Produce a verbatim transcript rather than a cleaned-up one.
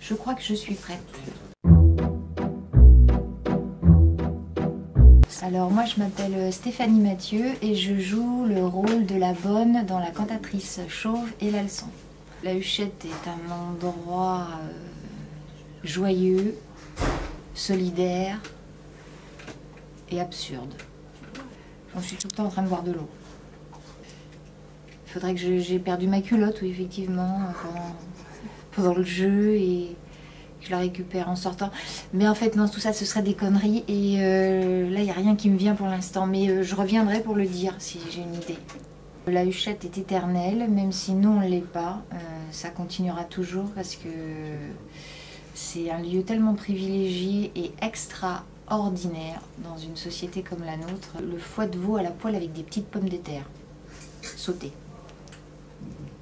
Je crois que je suis prête. Alors moi je m'appelle Stéphanie Mathieu et je joue le rôle de la bonne dans La cantatrice chauve et l'alçon. La Huchette est un endroit euh, joyeux, solidaire et absurde. J'en suis tout le temps en train de boire de l'eau. Il faudrait que j'ai perdu ma culotte, oui, effectivement, pendant, pendant le jeu et que je la récupère en sortant. Mais en fait, non, tout ça, ce serait des conneries. Et euh, là, il n'y a rien qui me vient pour l'instant. Mais euh, je reviendrai pour le dire si j'ai une idée. La Huchette est éternelle, même si nous, on ne l'est pas. Euh, ça continuera toujours parce que c'est un lieu tellement privilégié et extraordinaire dans une société comme la nôtre. Le foie de veau à la poêle avec des petites pommes de terre sautées.